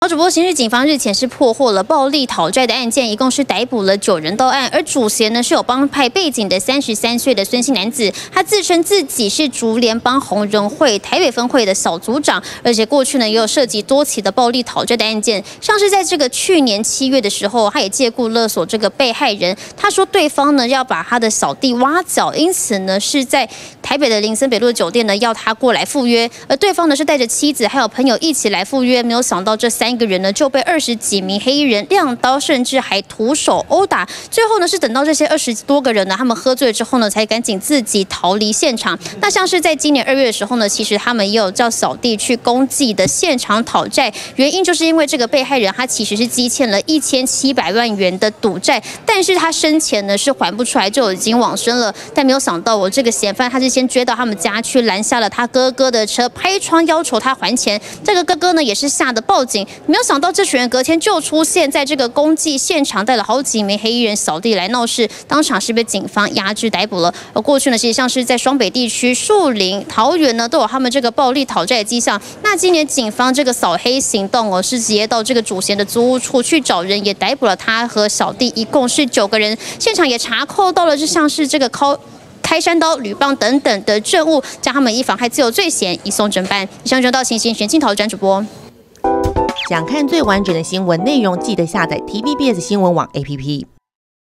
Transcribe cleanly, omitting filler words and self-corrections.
好，主播，刑事警方日前是破获了暴力讨债的案件，一共是逮捕了9人到案，而主嫌呢是有帮派背景的33岁的孙姓男子，他自称自己是竹联帮红人会台北分会的小组长，而且过去呢也有涉及多起的暴力讨债的案件，像是在这个去年7月的时候，他也借故勒索这个被害人，他说对方呢要把他的扫地挖角，因此呢是在台北的林森北路的酒店呢要他过来赴约，而对方呢是带着妻子还有朋友一起来赴约，没有想到这3个人呢就被20几名黑衣人亮刀，甚至还徒手殴打。最后呢是等到这些20多个人呢，他们喝醉了之后呢，才赶紧自己逃离现场。那像是在今年2月的时候呢，其实他们也有叫扫地去公祭的现场讨债，原因就是因为这个被害人他其实是积欠了1700万元的赌债，但是他生前呢是还不出来，就已经往生了。但没有想到，我这个嫌犯他是先追到他们家去拦下了他哥哥的车，拍窗要求他还钱。这个哥哥呢也是吓得报警，没有想到这群人隔天就出现在这个公祭现场，带了好几名黑衣人扫地来闹事，当场是被警方压制逮捕了。而过去呢，其实像是在双北地区、树林、桃园呢，都有他们这个暴力讨债的迹象。那今年警方这个扫黑行动是直接到这个主嫌的租屋处去找人，也逮捕了他和小弟，一共是9个人。现场也查扣到了，就像是这个开山刀、铝棒等等的证物，将他们依妨害自由罪嫌移送侦办。以上就到情形全镜头转主播。 想看最完整的新闻内容，记得下载 TVBS 新闻网 APP。